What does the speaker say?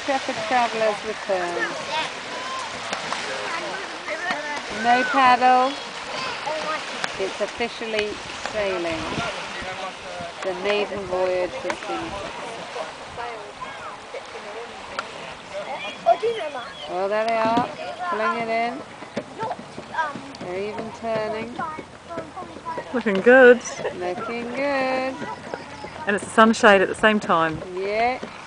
intrepid travellers return. No paddle. It's officially sailing. The maiden voyage has been... Oh, there they are, pulling it in. They're even turning. Looking good. Looking good. And it's a sunshade at the same time. Yeah.